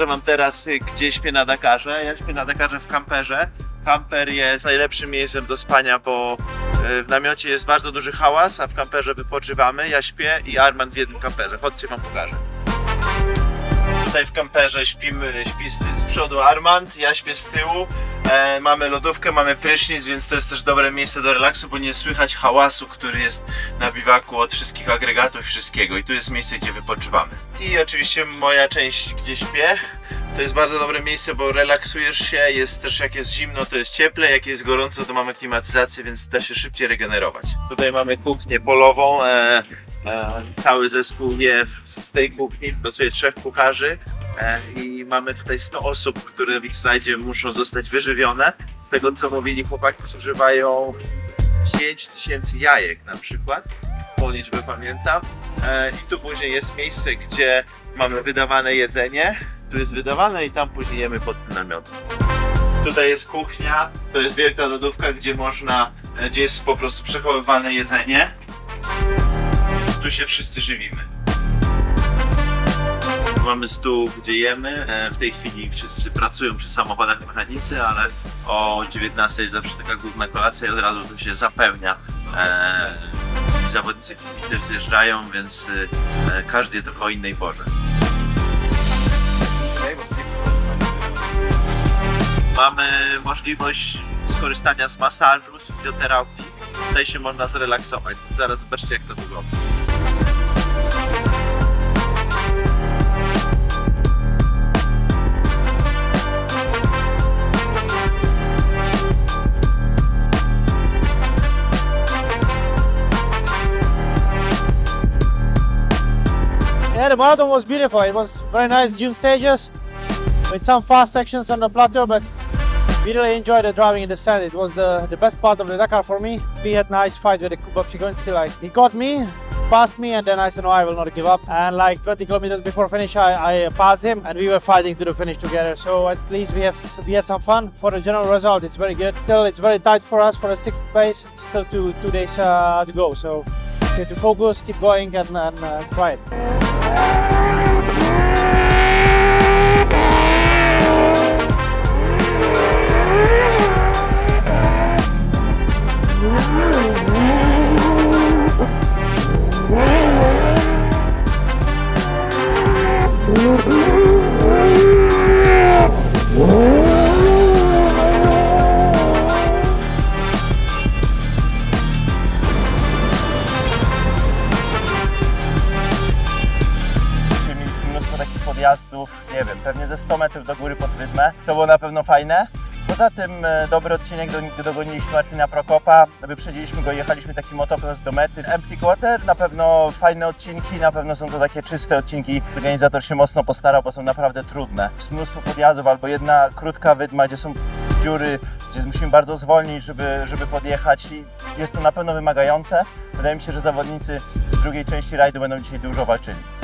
Pokażę wam teraz, gdzie śpię na Dakarze. Ja śpię na Dakarze w kamperze. Kamper jest najlepszym miejscem do spania, bo w namiocie jest bardzo duży hałas, a w kamperze wypoczywamy. Ja śpię i Armand w jednym kamperze. Chodźcie, wam pokażę. Tutaj w kamperze śpi z przodu Armand, ja śpię z tyłu. Mamy lodówkę, mamy prysznic, więc to jest też dobre miejsce do relaksu, bo nie słychać hałasu, który jest na biwaku od wszystkich agregatów, wszystkiego. I tu jest miejsce, gdzie wypoczywamy. I oczywiście moja część, gdzie śpię. To jest bardzo dobre miejsce, bo relaksujesz się, jest też jak jest zimno, to jest cieple, jak jest gorąco, to mamy klimatyzację, więc da się szybciej regenerować. Tutaj mamy kuchnię polową, cały zespół je z tej kuchni, pracuje 3 kucharzy i mamy tutaj 100 osób, które w X-Ride muszą zostać wyżywione. Z tego co mówili chłopaki, zużywają 5000 jajek na przykład, tą liczbę pamiętam. I tu później jest miejsce, gdzie mamy wydawane jedzenie. Tu jest wydawane i tam później jemy pod tym namiotem. Tutaj jest kuchnia, to jest wielka lodówka, gdzie jest po prostu przechowywane jedzenie. Tu się wszyscy żywimy. Mamy stół, gdzie jemy. W tej chwili wszyscy pracują przy samochodach mechanicy, ale o 19 jest zawsze taka główna kolacja i od razu tu się zapełnia. Zawodnicy też zjeżdżają, więc każdy je trochę o innej porze. Mamy możliwość skorzystania z masażu, z fizjoterapii. Tutaj się można zrelaksować. Zaraz zobaczcie, jak to wygląda. Yeah, the marathon was beautiful. It was very nice dune stages with some fast sections on the plateau, but we really enjoyed the driving in the sand. It was the best part of the Dakar for me. We had a nice fight with the Kuba Przygoński. Like, he caught me, passed me, and then I said, no, I will not give up. And like 20 kilometers before finish, I passed him, and we were fighting to the finish together. So at least we had some fun. For the general result, it's very good. Still, it's very tight for us for the 6th pace. Still two days to go. So we have to focus, keep going, and try it. Podjazdów, nie wiem, pewnie ze 100 metrów do góry pod Wydmę. To było na pewno fajne. Poza tym dobry odcinek, dogoniliśmy Martina Prokopa, wyprzedziliśmy go, jechaliśmy taki motocross do mety. Empty Quarter, na pewno fajne odcinki, na pewno są to takie czyste odcinki. Organizator się mocno postarał, bo są naprawdę trudne. Jest mnóstwo podjazdów, albo jedna krótka Wydma, gdzie są dziury, gdzie musimy bardzo zwolnić, żeby podjechać i jest to na pewno wymagające. Wydaje mi się, że zawodnicy z drugiej części rajdu będą dzisiaj dużo walczyli.